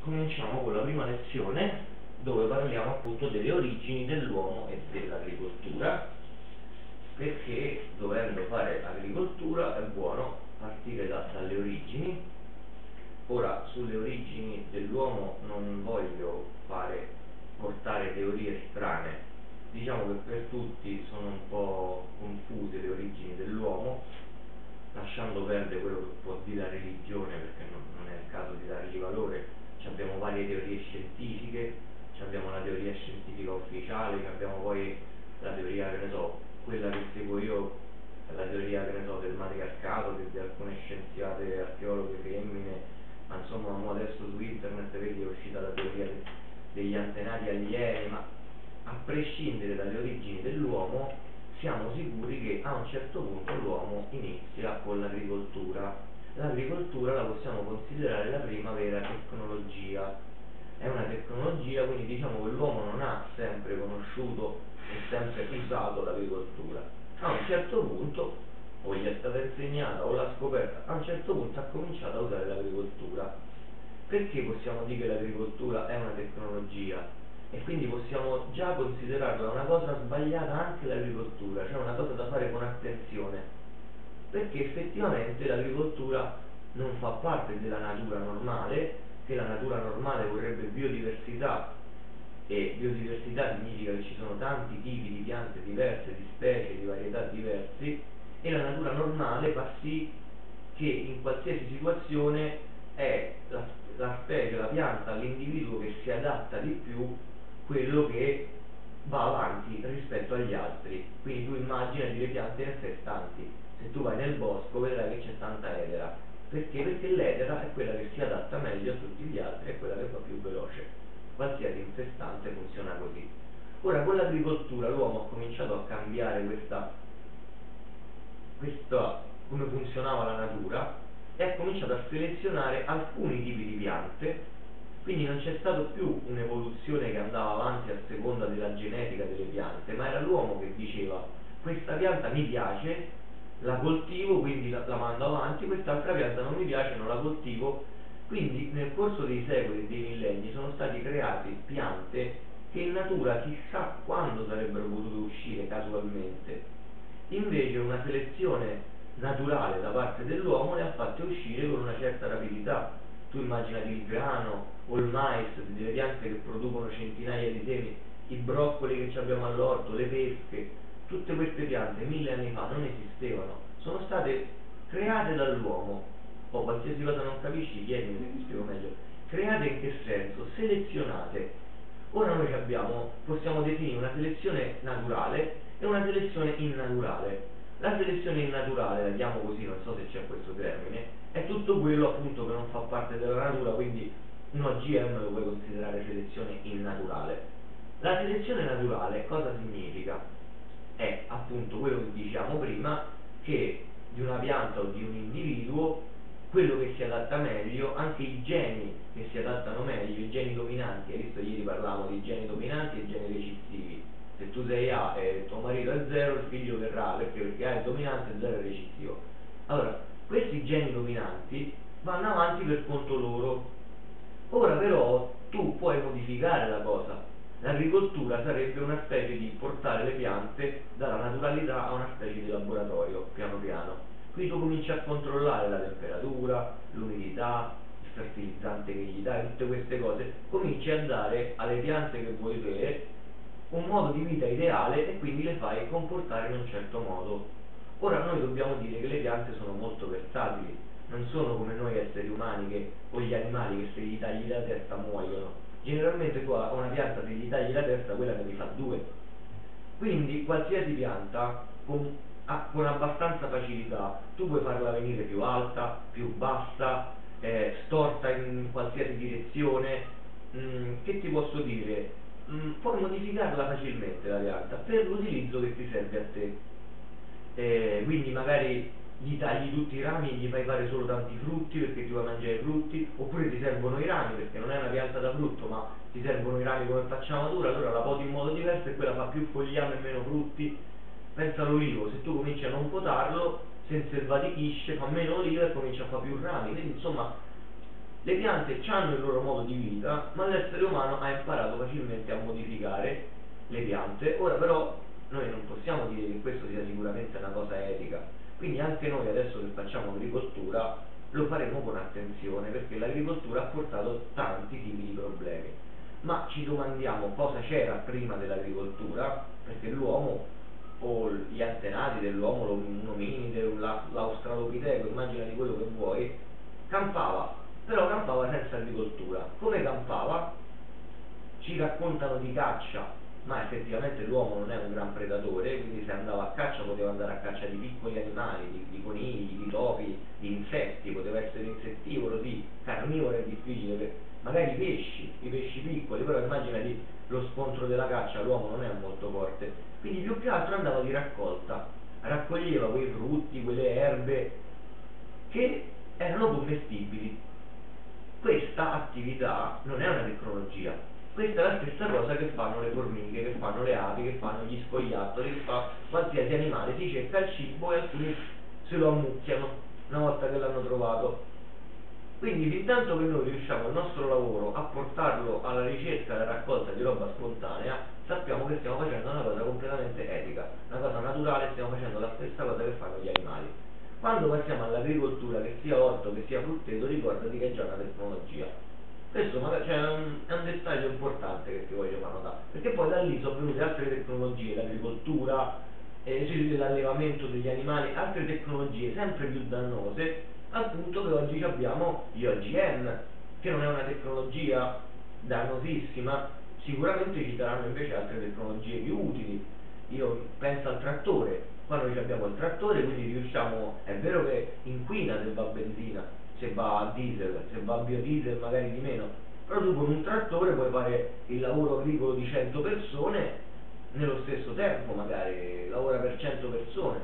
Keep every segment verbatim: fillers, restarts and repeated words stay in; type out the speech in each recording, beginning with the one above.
Cominciamo con la prima lezione dove parliamo appunto delle origini dell'uomo e dell'agricoltura, perché dovendo fare agricoltura è buono partire da, dalle origini. Ora, sulle origini dell'uomo non voglio fare portare teorie strane, diciamo che per tutti sono un po' confuse le origini dell'uomo, lasciando perdere quello che può dire la religione, perché non, non è il caso di dargli valore. Abbiamo varie teorie scientifiche, abbiamo la teoria scientifica ufficiale, abbiamo poi la teoria, che ne so, quella che seguo io, la teoria, che ne so, del matriarcato, di alcune scienziate archeologhe femmine, ma insomma mo adesso su internet vedi è uscita la teoria de, degli antenati alieni, ma a prescindere dalle origini dell'uomo siamo sicuri che a un certo punto l'uomo inizia con l'agricoltura. L'agricoltura la possiamo considerare la prima vera tecnologia, è una tecnologia, quindi diciamo che l'uomo non ha sempre conosciuto e sempre usato l'agricoltura. A un certo punto, o gli è stata insegnata o l'ha scoperta, a un certo punto ha cominciato a usare l'agricoltura. Perché possiamo dire che l'agricoltura è una tecnologia? E quindi possiamo già considerarla una cosa sbagliata anche l'agricoltura, cioè una cosa da fare con attenzione, perché effettivamente l'agricoltura non fa parte della natura normale, che la natura normale vorrebbe biodiversità, e biodiversità significa che ci sono tanti tipi di piante diverse, di specie, di varietà diversi, e la natura normale fa sì che in qualsiasi situazione è la, la specie, la pianta, l'individuo che si adatta di più, quello che va avanti rispetto agli altri. Quindi tu immaginati le piante infestanti, se tu vai nel bosco vedrai che c'è tanta edera. Perché? Perché l'edera è quella che si adatta meglio a tutti gli altri, è quella che va più veloce. Qualsiasi infestante funziona così. Ora, con l'agricoltura l'uomo ha cominciato a cambiare questa, questa come funzionava la natura, e ha cominciato a selezionare alcuni tipi di piante. Quindi non c'è stato più un'evoluzione che andava avanti a seconda della genetica delle piante, ma era l'uomo che diceva: questa pianta mi piace, la coltivo, quindi la, la mando avanti, quest'altra pianta non mi piace, non la coltivo. Quindi nel corso dei secoli e dei millenni sono stati creati piante che in natura chissà quando sarebbero potute uscire casualmente. Invece una selezione naturale da parte dell'uomo le ha fatte uscire con una certa rapidità. Tu immaginati il grano o il mais, delle piante che producono centinaia di semi, i broccoli che abbiamo all'orto, le pesche, tutte queste piante mille anni fa non esistevano, sono state create dall'uomo. O qualsiasi cosa non capisci, chiedimi se ti spiego meglio. Create in che senso? Selezionate. Ora noi abbiamo, possiamo definire una selezione naturale e una selezione innaturale. La selezione innaturale, la chiamo così, non so se c'è questo termine, è tutto quello appunto che non fa parte della natura, quindi un O G M lo puoi considerare selezione innaturale. La selezione naturale cosa significa? È appunto quello che diciamo prima, che di una pianta o di un individuo quello che si adatta meglio, anche i geni che si adattano meglio, i geni dominanti. Hai visto, ieri parlavamo di geni dominanti e geni recessivi. Se tu sei A e tuo marito è zero, il figlio verrà, perché? Perché A è dominante e zero è recessivo. Allora, questi geni dominanti vanno avanti per conto loro. Ora però tu puoi modificare la cosa. L'agricoltura sarebbe una specie di portare le piante dalla naturalità a una specie di laboratorio, piano piano. Quindi tu cominci a controllare la temperatura, l'umidità, il fertilizzante che gli dai, tutte queste cose, cominci a dare alle piante che vuoi te un modo di vita ideale e quindi le fai comportare in un certo modo. Ora noi dobbiamo dire che le piante sono molto versatili, non sono come noi esseri umani che, o gli animali, che se gli tagli la testa muoiono. Generalmente tu a una pianta, se gli tagli la testa, quella ne rifà due. Quindi qualsiasi pianta con, ah, con abbastanza facilità tu puoi farla venire più alta, più bassa, eh, storta in qualsiasi direzione. Mm, che ti posso dire? Mm, puoi modificarla facilmente la pianta per l'utilizzo che ti serve a te. Eh, quindi magari gli tagli tutti i rami e gli fai fare solo tanti frutti perché ti vuoi mangiare i frutti, oppure ti servono i rami perché non è una pianta da frutto ma ti servono i rami come facciamatura, allora la poti in modo diverso e quella fa più fogliame e meno frutti. Pensa all'olivo, se tu cominci a non potarlo si inselvatichisce, fa meno oliva e comincia a fare più rami. Quindi insomma Le piante hanno il loro modo di vita, ma l'essere umano ha imparato facilmente a modificare le piante. Ora però noi non possiamo dire che questo sia sicuramente una cosa etica, quindi anche noi adesso che facciamo agricoltura lo faremo con attenzione, perché l'agricoltura ha portato tanti tipi di problemi. Ma ci domandiamo cosa c'era prima dell'agricoltura, perché l'uomo o gli antenati dell'uomo, un ominide, l'australopiteco, immaginati quello che vuoi, campava, però campava senza agricoltura. Come campava? Ci raccontano di caccia, ma effettivamente l'uomo non è un gran predatore, quindi se andava a caccia poteva andare a caccia di piccoli animali, di, di conigli, di topi, di insetti, poteva essere insettivoro, sì, carnivoro è difficile, per, magari i pesci, i pesci piccoli, però immaginati lo scontro della caccia, l'uomo non è molto forte, quindi più che altro andava di raccolta, raccoglieva quei frutti, quelle erbe che erano commestibili. Questa attività non è una tecnologia, questa è la stessa cosa che fanno le formiche, che fanno le api, che fanno gli scoiattoli, che fa qualsiasi animale, si cerca il cibo e alcuni se lo ammucchiano una volta che l'hanno trovato. Quindi fin tanto che noi riusciamo il nostro lavoro a portarlo alla ricerca e alla raccolta di roba spontanea, sappiamo che stiamo facendo una cosa completamente etica, una cosa naturale, stiamo facendo la stessa cosa che fanno gli animali. Quando passiamo all'agricoltura, che sia orto, che sia frutteto, ricordati che è già una tecnologia. Questo magari, cioè, è, un, è un dettaglio importante che ti voglio far notare, perché poi da lì sono venute altre tecnologie, l'agricoltura, eh, l'allevamento degli animali, altre tecnologie sempre più dannose, al punto che oggi abbiamo gli O G M, che non è una tecnologia dannosissima, sicuramente ci saranno invece altre tecnologie più utili. Io penso al trattore, qua noi abbiamo il trattore, quindi riusciamo, è vero che inquina se va a benzina, se va a diesel, se va a biodiesel magari di meno, però tu con un trattore puoi fare il lavoro agricolo di cento persone nello stesso tempo, magari lavora per cento persone,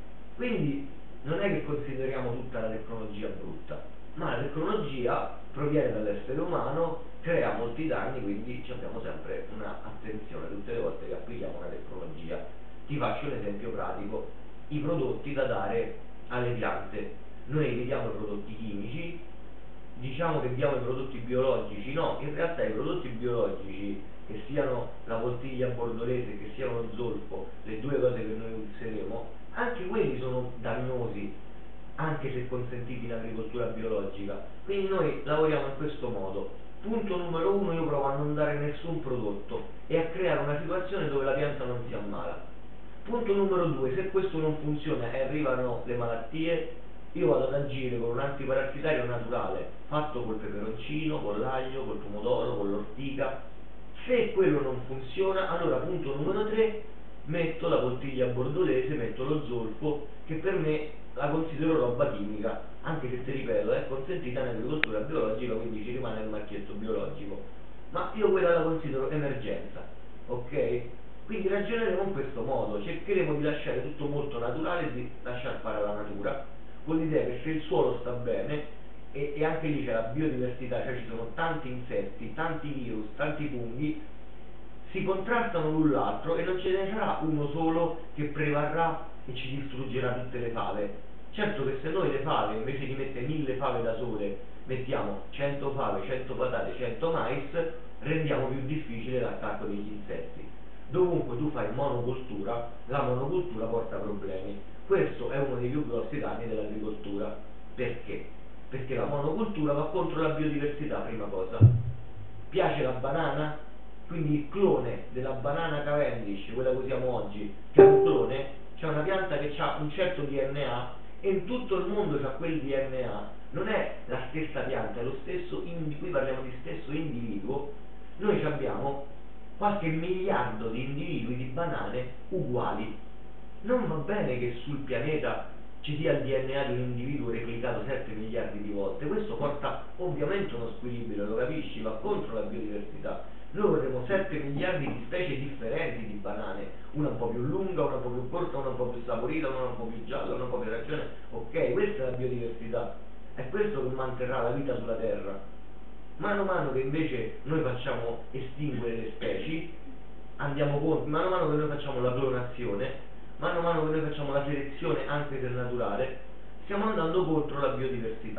quindi non è che consideriamo tutta la tecnologia brutta, ma la tecnologia proviene dall'essere umano, crea molti danni, quindi abbiamo sempre una attenzione tutte le volte che applichiamo una tecnologia. Ti faccio un esempio pratico: i prodotti da dare alle piante. Noi evitiamo i prodotti chimici, diciamo che diamo i prodotti biologici, no, in realtà i prodotti biologici, che siano la poltiglia bordolese, che siano lo zolfo, le due cose che noi useremo, anche quelli sono dannosi, anche se consentiti in agricoltura biologica. Quindi noi lavoriamo in questo modo. Punto numero uno: io provo a non dare nessun prodotto e a creare una situazione dove la pianta non si ammala. Punto numero due: se questo non funziona e arrivano le malattie, io vado ad agire con un antiparassitario naturale, fatto col peperoncino, con l'aglio, col pomodoro, con l'ortica. Se quello non funziona, allora punto numero tre: metto la poltiglia bordolese, metto lo zolfo, che per me la considero roba chimica, anche se ti ripeto, è consentita in agricoltura biologica, quindi ci rimane il marchietto biologico, ma io quella la considero emergenza, ok? Quindi ragioneremo in questo modo, cercheremo di lasciare tutto molto naturale e di lasciar fare alla natura, con l'idea che se il suolo sta bene, e, e anche lì c'è la biodiversità, cioè ci sono tanti insetti, tanti virus, tanti funghi, si contrastano l'un l'altro e non ce ne sarà uno solo che prevarrà e ci distruggerà tutte le fave. Certo che se noi le fave, invece di mettere mille fave da sole, mettiamo cento fave, cento patate, cento mais, rendiamo più difficile l'attacco degli insetti. Dovunque tu fai monocultura, la monocultura porta problemi. Questo è uno dei più grossi danni dell'agricoltura. Perché? Perché la monocultura va contro la biodiversità, prima cosa. Piace la banana? Quindi il clone della banana Cavendish, quella che usiamo oggi, che è un clone, c'è una pianta che ha un certo D N A e in tutto il mondo c'ha quel D N A. Non è la stessa pianta, è lo stesso, qui parliamo di stesso individuo. Noi abbiamo qualche miliardo di individui di banane uguali. Non va bene che sul pianeta ci sia il D N A di un individuo replicato sette miliardi di volte. Questo porta ovviamente uno squilibrio, lo capisci, va contro la biodiversità. Noi vorremmo sette miliardi di specie differenti di banane, una un po' più lunga, una un po' più corta, una un po' più saporita, una un po' più gialla, una un po' più arancione. Ok, questa è la biodiversità, è questo che manterrà la vita sulla Terra. Mano a mano che invece noi facciamo estinguere le specie, andiamo contro, mano a mano che noi facciamo la clonazione, mano a mano che noi facciamo la selezione anche se naturale, stiamo andando contro la biodiversità.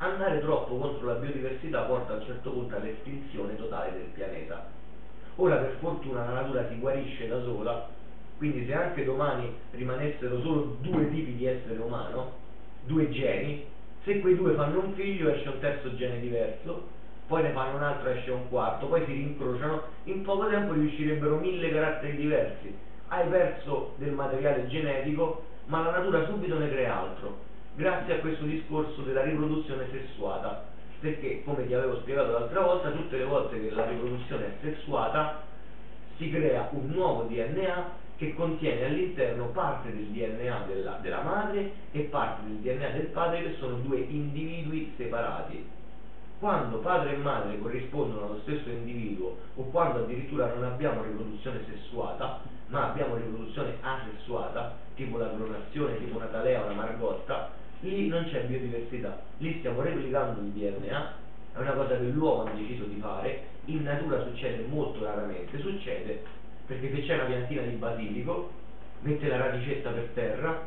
andare troppo contro la biodiversità porta a un certo punto all'estinzione totale del pianeta. Ora per fortuna la natura si guarisce da sola, quindi se anche domani rimanessero solo due tipi di essere umano, due geni, se quei due fanno un figlio esce un terzo gene diverso, poi ne fanno un altro, esce un quarto, poi si rincrociano, in poco tempo riuscirebbero mille caratteri diversi. Hai perso del materiale genetico, ma la natura subito ne crea altro, grazie a questo discorso della riproduzione sessuata, perché come ti avevo spiegato l'altra volta, tutte le volte che la riproduzione è sessuata si crea un nuovo D N A che contiene all'interno parte del D N A della, della madre e parte del D N A del padre, che sono due individui separati. Quando padre e madre corrispondono allo stesso individuo, o quando addirittura non abbiamo riproduzione sessuata ma abbiamo riproduzione asessuata, tipo la clonazione, tipo una talea o una margotta, lì non c'è biodiversità, lì stiamo replicando il D N A. È una cosa che l'uomo ha deciso di fare. In natura succede molto raramente, succede perché se c'è una piantina di basilico mette la radicetta per terra,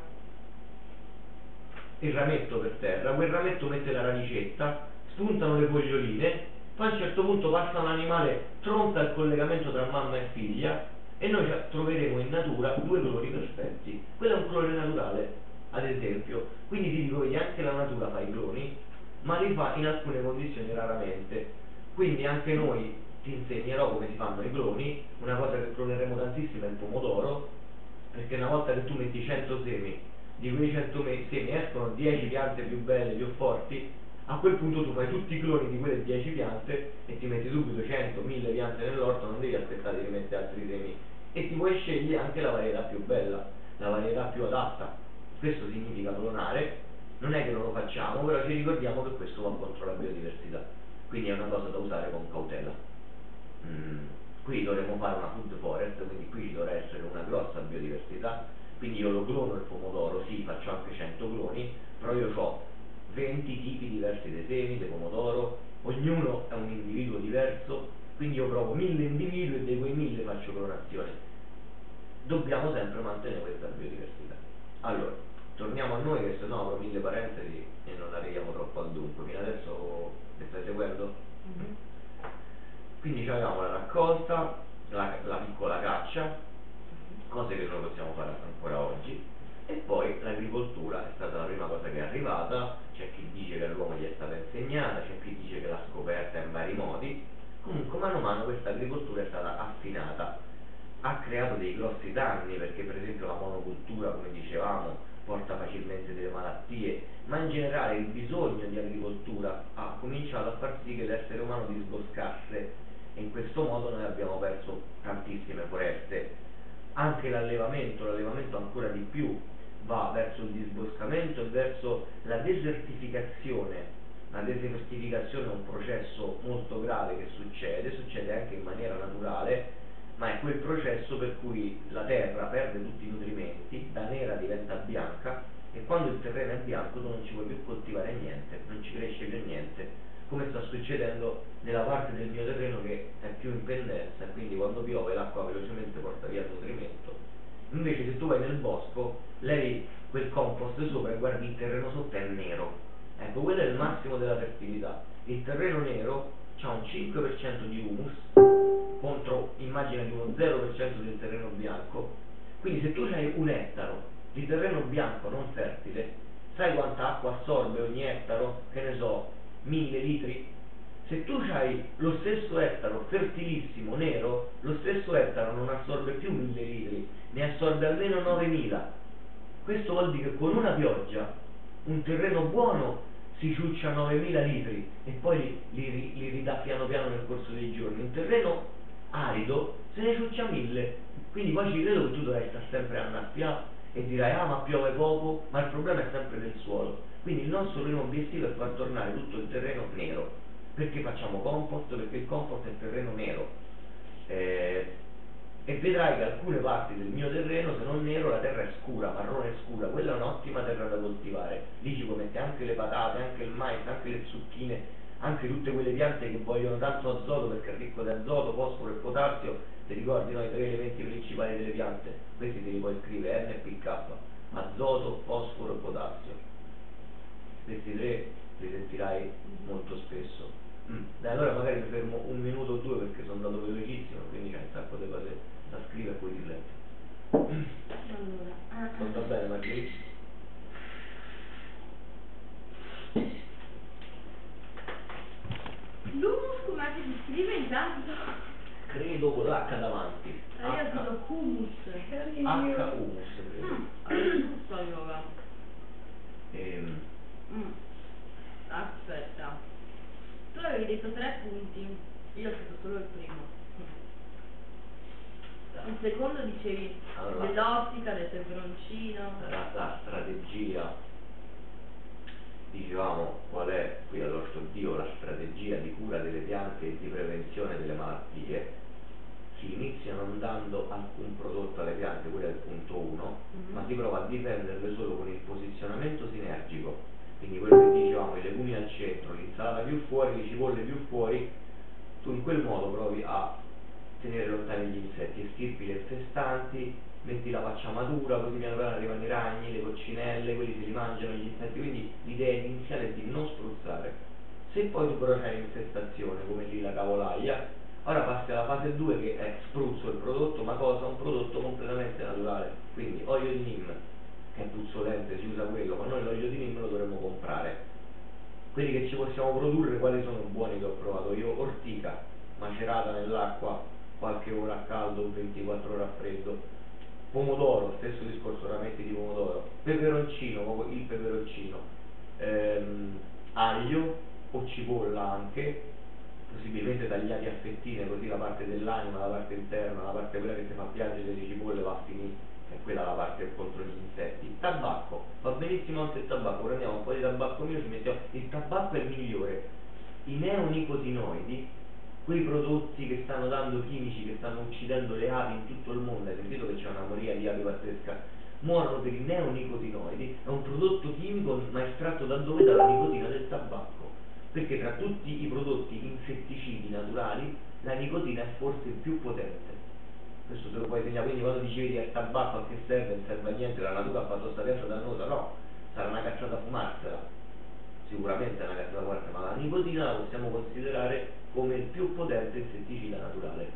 il rametto per terra, quel rametto mette la radicetta, spuntano le foglioline, poi a un certo punto passa un animale, tronca il collegamento tra mamma e figlia e noi troveremo in natura due cloni perfetti. Quello è un clone naturale, ad esempio. Quindi ti dico, vedi, anche la natura fa i cloni, ma li fa in alcune condizioni raramente. Quindi anche noi ti insegnerò come si fanno i cloni. Una cosa che cloneremo tantissimo è il pomodoro, perché una volta che tu metti cento semi, di quei cento semi escono dieci piante più belle, più forti, a quel punto tu fai tutti i cloni di quelle dieci piante e ti metti subito cento, mille piante nell'orto, non devi aspettare di rimettere altri semi, e ti puoi scegliere anche la varietà più bella, la varietà più adatta. Questo significa clonare. Non è che non lo facciamo, però ci ricordiamo che questo va contro la biodiversità, quindi è una cosa da usare con cautela. Mm, qui dovremmo fare una food forest, quindi qui ci dovrà essere una grossa biodiversità, quindi io lo clono il pomodoro, sì, faccio anche cento cloni, però io ho venti tipi diversi di semi, di pomodoro, ognuno è un individuo diverso, quindi io provo mille individui e di quei mille faccio clonazione. Dobbiamo sempre mantenere questa biodiversità. Allora, torniamo a noi, che se no apro mille parentesi e non arriviamo troppo al dunque. Fino adesso mi stai seguendo? Mm-hmm. Quindi avevamo la raccolta, la, la piccola caccia, cose che noi possiamo fare ancora oggi, e poi l'agricoltura è stata la prima cosa che è arrivata. C'è chi dice che all'uomo gli è stata insegnata, c'è chi dice che l'ha scoperta in vari modi. Comunque mano a mano questa agricoltura è stata affinata, ha creato dei grossi danni, perché per esempio la monocultura, come dicevamo, porta facilmente delle malattie, ma in generale il bisogno di agricoltura ha cominciato a far sì che l'essere umano disboscasse, e in questo modo noi abbiamo perso tantissime foreste. Anche l'allevamento, l'allevamento ancora di più va verso il disboscamento e verso la desertificazione. La desertificazione è un processo molto grave che succede, succede anche in maniera naturale, ma è quel processo per cui la terra perde tutti i nutrimenti, da nera diventa bianca, e quando il terreno è bianco tu non ci puoi più coltivare niente, non ci cresce più niente, come sta succedendo nella parte del mio terreno che è più in pendenza, e quindi quando piove l'acqua velocemente porta via il nutrimento. Invece se tu vai nel bosco, levi quel compost sopra e guardi il terreno sotto è nero. Ecco, quello è il massimo della fertilità. Il terreno nero ha un cinque per cento di humus contro, immaginati, uno zero per cento del terreno bianco. Quindi se tu hai un ettaro di terreno bianco non fertile, sai quanta acqua assorbe ogni ettaro? Che ne so, mille litri? Se tu hai lo stesso ettaro fertilissimo nero, lo stesso ettaro non assorbe più mille litri, ne assorbe almeno novemila. Questo vuol dire che con una pioggia un terreno buono si ciuccia novemila litri e poi li, li, li ridà piano piano nel corso dei giorni. Un terreno arido se ne ciuccia mille. Quindi poi ci credo che tu dovrai stare sempre a annaffiare e dirai: ah, ma piove poco, ma il problema è sempre del suolo. Quindi il nostro primo obiettivo è far tornare tutto il terreno nero. Perché facciamo compost? Perché il compost è il terreno nero. Eh, e vedrai che alcune parti del mio terreno, se non nero, la terra è scura, marrone scura. Quella è un'ottima terra da coltivare. Lì ci puoi mettere anche le patate, anche il mais, anche le zucchine, anche tutte quelle piante che vogliono tanto azoto, perché è ricco di azoto, fosforo e potassio. Ti ricordi, no, i tre elementi principali delle piante? Questi te li puoi scrivere: N P K, azoto, fosforo e potassio. Questi tre li sentirai molto spesso. Mm. Dai, allora magari mi fermo un minuto o due perché sono andato velocissimo, quindi c'è un sacco di cose da scrivere e poi dirle. Allora, non va bene Margherita? l'humus come si scrive intanto? Credo con l'H davanti. Ah, io dico hummus. H humus credo. Mm, allora giusto allora. Ehm, Mm. Aspetta. Tu avevi detto tre punti, io ho fatto solo il primo. Il secondo dicevi Allora. dell'ottica, del peperoncino. la, la strategia, dicevamo qual è qui all'ortodio la strategia di cura delle piante e di prevenzione delle malattie. Si inizia non dando alcun prodotto alle piante, quello è il punto uno, mm-hmm. ma si prova a difenderle solo con il posizionamento sinergico, quindi quello che dicevamo, i legumi al centro, l'insalata più fuori, le cipolle più fuori, tu in quel modo provi a tenere lontani gli insetti, estirpi le infestanti, metti la pacciamatura, così piano piano arrivano i ragni, le coccinelle, quelli se li mangiano gli insetti, quindi l'idea iniziale è di non spruzzare. Se poi tu però c'hai l'infestazione, come lì la cavolaia, ora passi alla fase due che è spruzzo il prodotto, ma cosa? Un prodotto completamente naturale, quindi olio di neem, che è puzzolente, si usa quello, ma noi l'olio di neem lo dovremmo comprare. Quelli che ci possiamo produrre, quali sono buoni che ho provato io? Ortica, macerata nell'acqua qualche ora a caldo o ventiquattro ore a freddo. Pomodoro, stesso discorso, rametti di pomodoro. Peperoncino, il peperoncino. Ehm, aglio o cipolla anche, possibilmente tagliati a fettine, così la parte dell'anima, la parte interna, la parte quella che ti fa piangere delle cipolle va a finire, è quella la parte contro gli insetti. Tabacco, va benissimo anche il tabacco, prendiamo un po' di tabacco mio, ci mettiamo, il tabacco è il migliore. I neonicotinoidi, quei prodotti che stanno dando chimici, che stanno uccidendo le api in tutto il mondo, hai sentito che c'è una moria di api pazzesca, muoiono per i neonicotinoidi, è un prodotto chimico ma estratto da dove? Dalla nicotina del tabacco. Perché tra tutti i prodotti insetticidi naturali la nicotina è forse il più potente. Questo te lo puoi segnare, quindi quando dicevi al tabacco a che serve, non serve a niente, la natura ha fatto sta pianta dannosa, no, sarà una cazzata a fumarsela, sicuramente è una cazzata a fumarsela, ma la nicotina la possiamo considerare come il più potente insetticida naturale.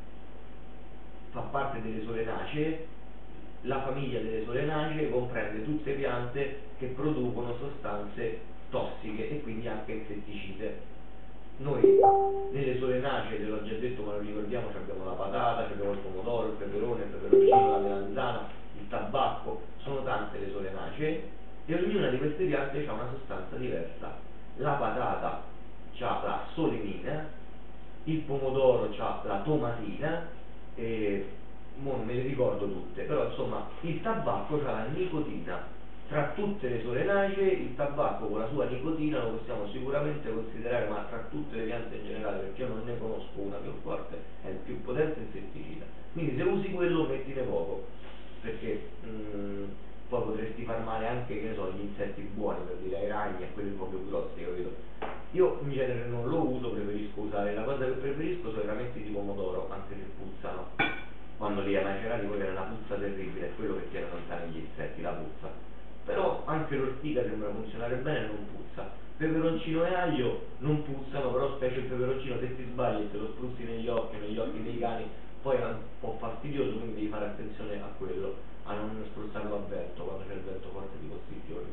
Fa parte delle solenacee, la famiglia delle solenacee comprende tutte piante che producono sostanze tossiche e quindi anche insetticide. Noi nelle solenacee, te l'ho già detto ma lo ricordiamo, abbiamo la patata, abbiamo il pomodoro, il peperone, il peperoncino, la melanzana, il tabacco, sono tante le solenacee e ognuna di queste piante ha una sostanza diversa. La patata ha la solenina, il pomodoro ha la tomatina, e non me le ricordo tutte, però insomma il tabacco ha la nicotina. Tra tutte le solenacee il tabacco con la sua nicotina lo possiamo sicuramente considerare, ma tra tutte le piante in generale, perché io non ne conosco una più forte, è il più potente insetticida. Quindi se usi quello mettine poco, perché mh, poi potresti far male anche, che ne so, gli insetti buoni, per dire ai ragni, a quelli un po' più grossi, capito? Io in genere non lo uso, preferisco usare, la cosa che preferisco sono i rametti di pomodoro, anche se puzzano. Quando li hai macerati poi viene una puzza terribile, è quello che tiene lontani gli insetti, la puzza. Però anche l'ortica sembra funzionare bene e non puzza. Peperoncino e aglio non puzzano, però specie il peperoncino, se ti sbagli e te lo spruzzi negli occhi, negli occhi dei cani, poi è un po' fastidioso, quindi devi fare attenzione a quello, a non spruzzarlo a vento, quando c'è il vento forte di questi fiori.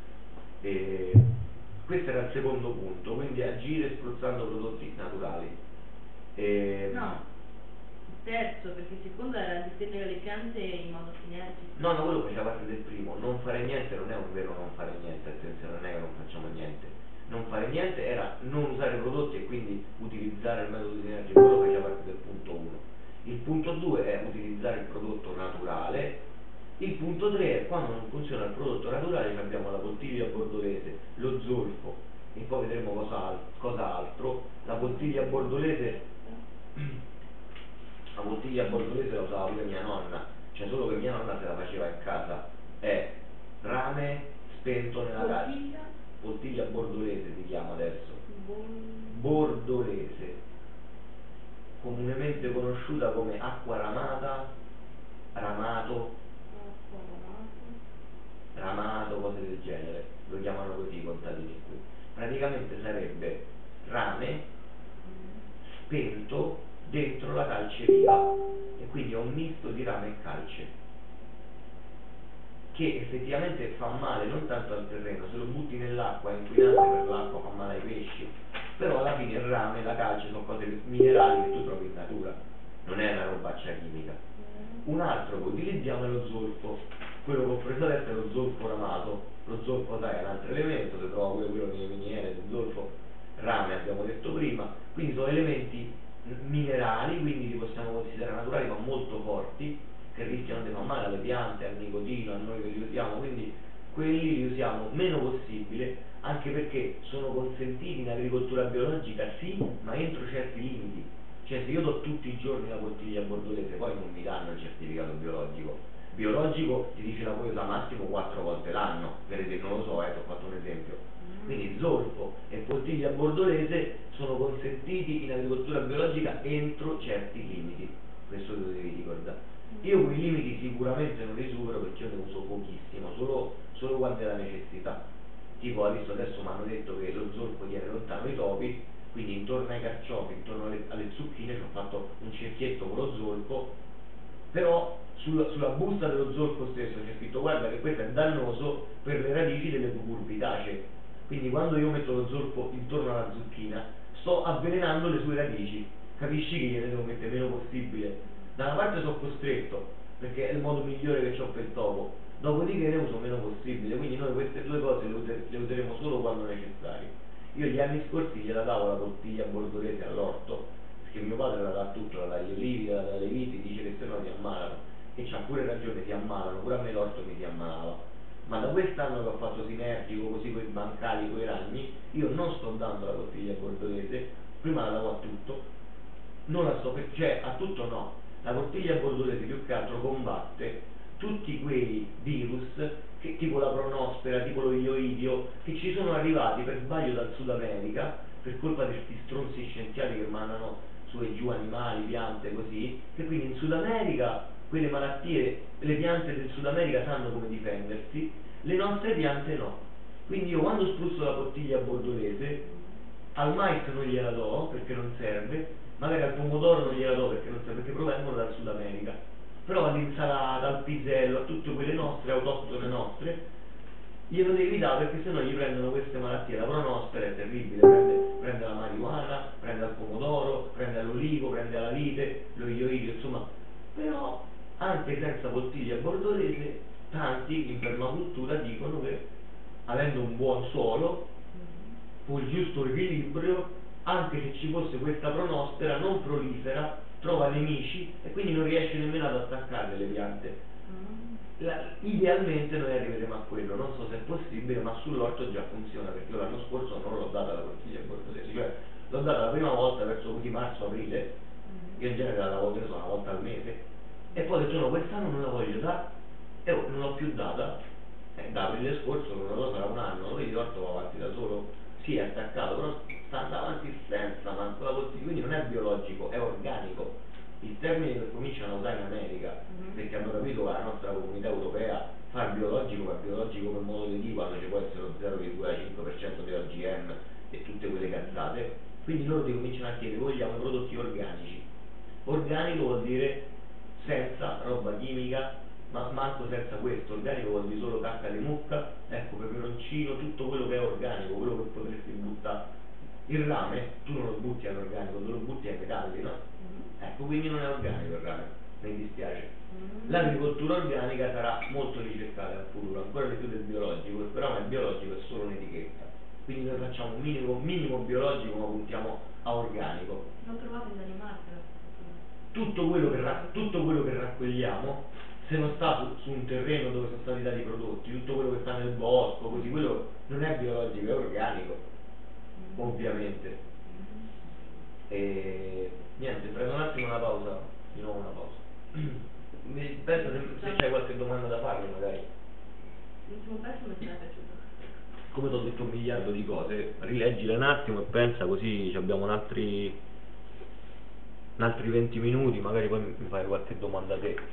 E questo era il secondo punto, quindi agire spruzzando prodotti naturali. E no, terzo, perché il secondo era difendere le piante in modo sinergico. No, no, quello faceva parte del primo. Non fare niente non è un vero non fare niente, attenzione, non è che non facciamo niente. Non fare niente era non usare prodotti e quindi utilizzare il metodo sinergico, quello faceva parte del punto uno. Il punto due è utilizzare il prodotto naturale. Il punto tre è quando non funziona il prodotto naturale abbiamo la bottiglia bordolese, lo zolfo e poi vedremo cosa, cosa altro. La bottiglia bordolese la bottiglia bordolese la usava pure mia nonna, cioè solo che mia nonna se la faceva in casa, è rame spento nella casa, Bottiglia? bottiglia bordolese si chiama adesso, Bon... bordolese, comunemente conosciuta come acqua ramata, ramato, Acqua ramato. ramato, cose del genere, lo chiamano così i contadini qui. praticamente sarebbe rame spento dentro la calce viva, e quindi è un misto di rame e calce che effettivamente fa male non tanto al terreno, se lo butti nell'acqua è inquinante per l'acqua, fa male ai pesci, però alla fine il rame e la calce sono cose minerali che tu trovi in natura, non è una robaccia chimica. Un altro che utilizziamo è lo zolfo, quello che ho preso adesso è lo zolfo ramato. Lo zolfo, sai, è un altro elemento, si trova pure quello nelle miniere del zolfo, rame abbiamo detto prima, quindi sono elementi minerali, quindi li possiamo considerare naturali ma molto forti, che rischiano di far male alle piante, al nicotino, a noi che li usiamo, quindi quelli li usiamo meno possibile, anche perché sono consentiti in agricoltura biologica sì, ma entro certi limiti. Cioè se io do tutti i giorni la bottiglia bordolese, poi non mi danno il certificato biologico. Biologico ti dice la puoi usare massimo quattro volte l'anno, per esempio, non lo so, eh, ti ho fatto un esempio. Quindi zolfo e bottiglia bordolese sono consentiti in agricoltura biologica entro certi limiti, questo te lo devi ricordare. Io quei limiti sicuramente non li supero perché io ne uso pochissimo, solo, solo quando è la necessità. Tipo adesso, adesso mi hanno detto che lo zolfo tiene lontano i topi, quindi intorno ai carciofi, intorno alle, alle zucchine ci ho fatto un cerchietto con lo zolfo, però sulla, sulla busta dello zolfo stesso c'è scritto guarda che questo è dannoso per le radici delle cucurbitacee, quindi quando io metto lo zolfo intorno alla zucchina sto avvelenando le sue radici, capisci che gliene devo mettere meno possibile. Da una parte sono costretto perché è il modo migliore che ho per il topo, dopodiché ne uso meno possibile, quindi noi queste due cose le, user, le useremo solo quando necessarie. Io gli anni scorsi gliela davo la bottiglia bordolese all'orto, perché mio padre la dà tutto, la dà agli olivi, la dà alle viti, dice che se no si ammalano, e c'ha pure ragione, si ammalano, pure a me l'orto mi si ammalava. Ma da quest'anno che ho fatto sinergico così con i bancali, con i ragni, io non sto dando la bottiglia bordolese, prima la davo a tutto, non la sto per, cioè a tutto no. La bottiglia bordolese più che altro combatte tutti quei virus che, tipo la pronospera, tipo lo ioidio, che ci sono arrivati per sbaglio dal Sud America per colpa di questi stronzi scienziati che mandano su e giù animali, piante, così, che quindi in Sud America quelle malattie, le piante del Sud America sanno come difendersi, le nostre piante no. Quindi io quando spruzzo la bottiglia bordolese al mais non gliela do perché non serve, magari al pomodoro non gliela do perché non serve, perché provengono dal Sud America, però all'insalata, al pisello, a tutte quelle nostre, autoctone nostre, glielo devi dare perché sennò gli prendono queste malattie. La pronospera è terribile, prende, prende la marijuana, prende al pomodoro, prende all'olivo, prende alla vite, lo ioidio, insomma. Però anche senza bottiglia bordolese tanti in permacultura dicono che avendo un buon suolo, con il giusto equilibrio, anche se ci fosse questa pronospera non prolifera, trova nemici e quindi non riesce nemmeno ad attaccare le piante. La, idealmente noi arriveremo a quello, non so se è possibile, ma sull'orto già funziona, perché io l'anno scorso non l'ho data la bottiglia bordolese, cioè l'ho data la prima volta verso così marzo-aprile, io in genere la davo che ne so, una volta al mese, e poi ho detto no, quest'anno non la voglio dare, e oh, non l'ho più data, e da aprile scorso non lo so, sarà un anno, vedi l'orto va avanti da solo, sì è attaccato, però sta andando avanti senza manco la bottiglia, quindi non è biologico, è organico. Il termine che cominciano a usare in America, mm-hmm. perché hanno capito che la nostra comunità europea fa il biologico, ma biologico per modo di dire, quando ci può essere lo zero virgola cinque per cento di O G M e tutte quelle cazzate, quindi loro ti cominciano a chiedere, vogliamo prodotti organici. Organico vuol dire senza roba chimica, ma manco senza questo. Organico vuol dire solo cacca di mucca, ecco, peperoncino, tutto quello che è organico, quello che potresti buttare. Il rame tu non lo butti all'organico, tu lo butti ai metalli, no? Mm-hmm. Ecco, quindi non è organico il rame, mi dispiace. Mm-hmm. L'agricoltura organica sarà molto ricercata al futuro, ancora di più del biologico, però il biologico è solo un'etichetta. Quindi noi facciamo un minimo, minimo biologico, ma puntiamo a organico. Non trovate in Danimarca? Tutto quello che, tutto quello che raccogliamo, se non sta su, su un terreno dove sono stati dati i prodotti, tutto quello che sta nel bosco, così, quello non è biologico, è organico, mm. ovviamente. Mm. E niente, prendo un attimo una pausa, di nuovo una pausa. Penso se, se c'hai qualche domanda da farmi magari. L'ultimo pezzo mi sarebbe piaciuto. Come ti ho detto un miliardo di cose, rileggile un attimo e pensa, così abbiamo un altri, un altri venti minuti, magari poi mi fai qualche domanda a te.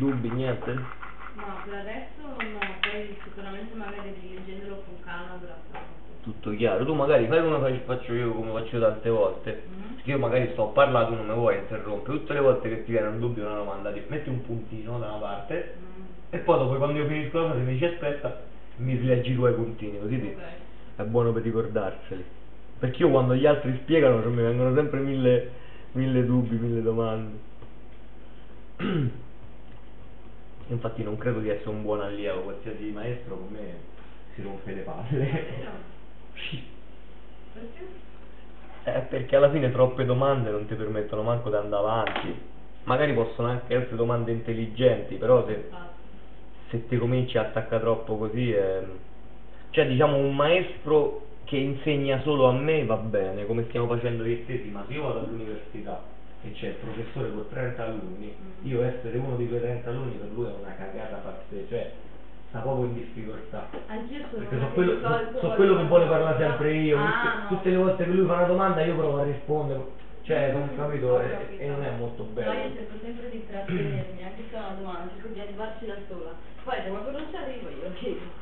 dubbi, niente? No, per adesso no, poi sicuramente magari rileggendolo con calma durante la notte. Tutto chiaro. Tu magari fai come fac- faccio io, come faccio tante volte. Mhm. Io magari sto parlando, tu non mi vuoi interrompere. Tutte le volte che ti viene un dubbio, una domanda, ti metti un puntino da una parte Mm. e poi dopo quando io finisco la frase mi dici aspetta, mi rileggi due puntini, così ti- Ok. è buono per ricordarseli. Perché io quando gli altri spiegano cioè, mi vengono sempre mille, mille dubbi, mille domande. Infatti non credo di essere un buon allievo, qualsiasi maestro con me si rompe le palle. Vero? Sì. Perché? Eh, perché alla fine troppe domande non ti permettono manco di andare avanti. Magari possono anche essere domande intelligenti, però se, Infatti. se ti cominci a attaccare troppo così è... Cioè diciamo un maestro che insegna solo a me va bene, come stiamo facendo io e te, sì, ma se io vado all'università e c'è il professore con trenta alunni, Mm. io essere uno di quei trenta alunni per lui è una cagata pazzesca, cioè sta proprio in difficoltà. Anch'io sono Perché una so che quello, di solito so voglio quello che vuole fare parlare una sempre cosa. io, Ah, tutte, no. tutte le volte che lui fa una domanda io provo a rispondere, cioè non Mm, capito, ho e, capito. e non è molto No, bello. io cerco sempre di trattenermi, anche se ho una domanda, cerco di arrivarci da sola. Poi se qualcuno non ci arrivo io chiedo.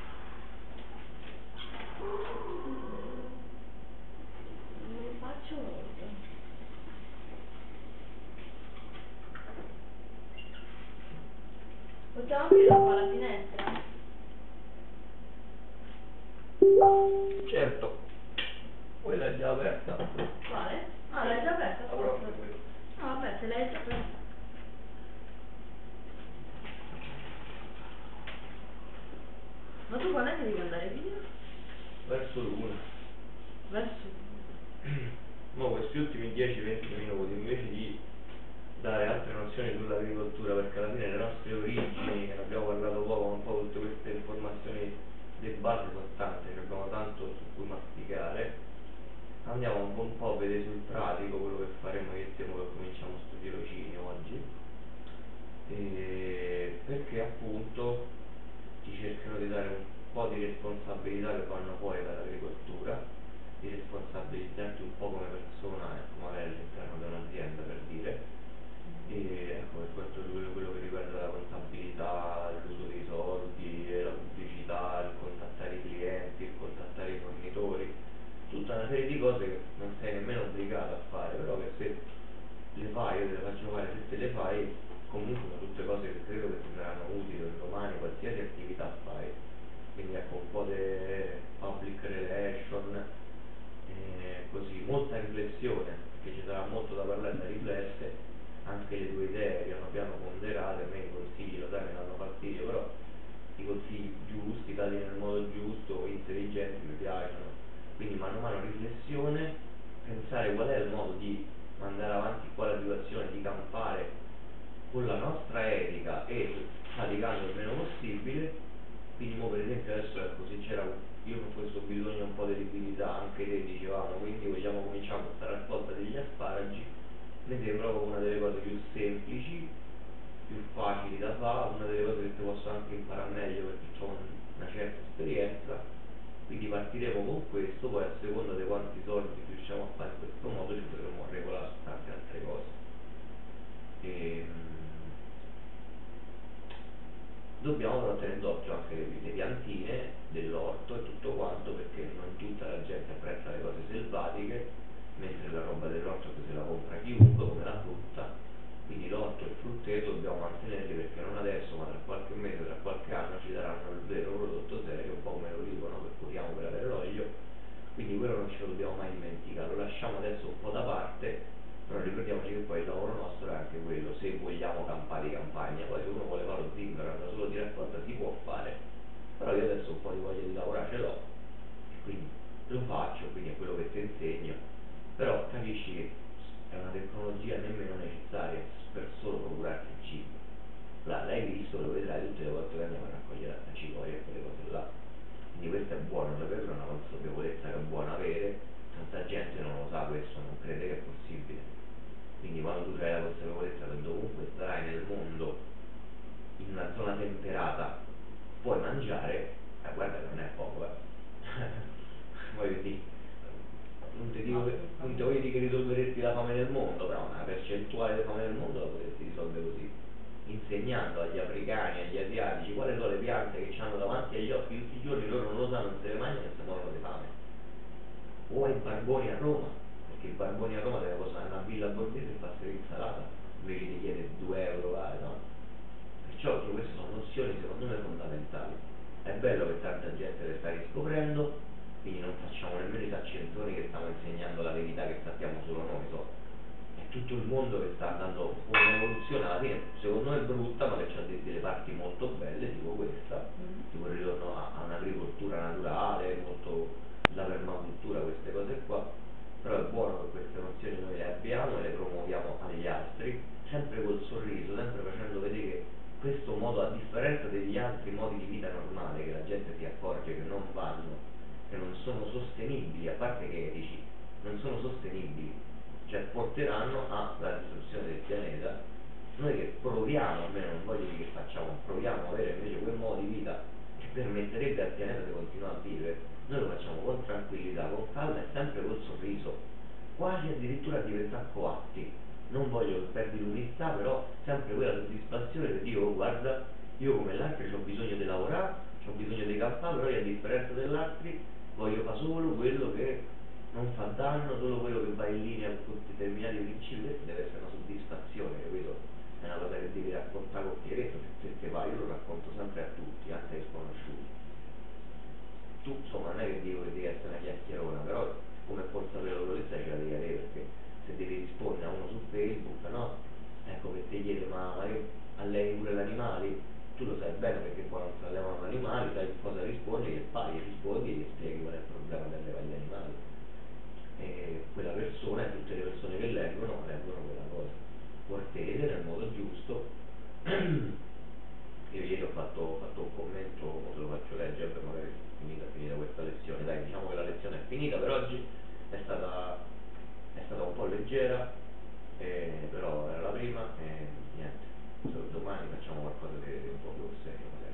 Non ne faccio molto. Possiamo aprire qua la finestra? Certo, quella è già aperta. Quale? Ah, l'hai già aperta? Ah, proprio quella. No, vabbè, se l'hai già aperta. Ma tu quando è che devi andare via? Verso l'una. Verso. Ma questi ultimi dieci venti minuti invece di dare altre nozioni sull'agricoltura, perché alla fine le nostre origini, che ne abbiamo parlato poco, un po' tutte queste informazioni di base sono tante, che abbiamo tanto su cui masticare, andiamo un po', un po' a vedere sul pratico quello che faremo io e te, che cominciamo sto tirocinio oggi, e perché appunto ti cercherò di dare un po' di responsabilità che vanno fuori dall'agricoltura, di responsabilizzarti un po' come persona e magari all'interno di un'azienda, per dire, e ecco, per quanto riguarda quello che riguarda la contabilità, l'uso dei soldi, la pubblicità, il contattare i clienti, il contattare i fornitori, tutta una serie di cose che non sei nemmeno obbligato a fare, però che se le fai, io te le faccio fare, se te le fai, comunque sono tutte cose che credo che ti saranno utili un domani, qualsiasi attività fai. Quindi ecco un po' di public relation, eh, così, molta riflessione, perché ci sarà molto da parlare, da riflesse, anche le tue idee piano piano ponderate, a me i consigli lo sai mi danno fastidio, però i consigli giusti, dati nel modo giusto, intelligenti, mi piacciono, quindi mano a mano riflessione, pensare qual è il modo di mandare avanti qua la situazione, di campare con la nostra etica e faticando il meno possibile. Quindi mo per esempio adesso ecco, se c'era io con questo bisogno un po' di liquidità, anche te dicevamo, quindi vogliamo cominciare questa raccolta degli asparagi, mi sembra una delle cose più semplici, più facili da fare, una delle cose che ti posso anche imparare meglio perché ho una certa esperienza, quindi partiremo con questo, poi a seconda di quanti soldi riusciamo a fare in questo modo ci potremo regolare su tante altre cose. E, dobbiamo però tenere d'occhio anche le, le piantine dell'orto e tutto quanto, perché non tutta la gente apprezza le cose selvatiche, mentre la roba dell'orto che se la compra chiunque, come la frutta, quindi l'orto e il frutteto dobbiamo mantenerli perché non adesso, ma tra qualche mese, tra qualche anno ci daranno il vero prodotto serio, un po' come l'olivo, no? Che curiamo per avere l'olio, quindi quello non ce lo dobbiamo mai dimenticare, lo lasciamo adesso un po' da parte. Però ricordiamoci che poi il lavoro nostro è anche quello, se vogliamo campare di campagna, poi se uno vuole fare lo zingaro, andare solo di raccolta si può fare, però io adesso davanti agli occhi tutti i giorni, loro non lo sanno, non se le mangiano e si muoiono di fame. O ai barboni a Roma, perché i barboni a Roma deve posare una villa borghese e farsi l'insalata, invece di chiedere due euro, vai, no? Perciò che queste sono nozioni secondo me fondamentali. È bello che tanta gente le sta riscoprendo, quindi non facciamo nemmeno i saccentoni che stiamo insegnando la verità che sappiamo solo noi, so. È tutto il mondo che sta andando con un'evoluzione, alla fine secondo me è brutta, ma che ha delle parti molto belle, tipo questa, Mm. tipo il ritorno a, a un'agricoltura naturale, molto la permacultura, queste cose qua. Però è buono che queste nozioni noi le abbiamo e le promuoviamo agli altri, sempre col sorriso, sempre facendo vedere che questo modo, a differenza degli altri modi di vita normale che la gente si accorge che non vanno, che non sono sostenibili, a parte che etici, non sono sostenibili, cioè porteranno alla distruzione del pianeta. Noi che proviamo, almeno non voglio dire che facciamo, proviamo a avere invece quel modo di vita che permetterebbe al pianeta di continuare a vivere, noi lo facciamo con tranquillità, con calma e sempre col sorriso, quasi addirittura a diventare coatti. Non voglio che perdi l'umiltà, però sempre quella soddisfazione che dico, oh, guarda, io come l'altro ho bisogno di lavorare, ho bisogno di campare, però io a differenza dell'altro voglio fare solo quello che non fa danno, solo quello che va in linea con determinati principi. Questa deve essere una soddisfazione, capito? È una cosa che devi raccontare con chiarezza, se te vai, io lo racconto sempre a tutti, anche ai sconosciuti. Tu insomma non è che dico che devi essere una chiacchierona, però come consapevolezza ce la devi avere, perché se devi rispondere a uno su Facebook, no? Ecco che ti chiede ma, ma io alleni pure gli animali, tu lo sai bene perché poi non si allevano gli animali, sai cosa rispondi, gli fai, gli rispondi e gli spieghi qual è il problema di allevare gli animali. E quella persona e tutte le persone che leggono, leggono quella cosa, cortese, nel modo giusto. Io ieri ho fatto, ho fatto un commento, ora te lo faccio leggere per magari finita, finita questa lezione, dai, diciamo che la lezione è finita per oggi, è stata, è stata un po' leggera, eh, però era la prima e niente, domani facciamo qualcosa di, di un po' più serio magari.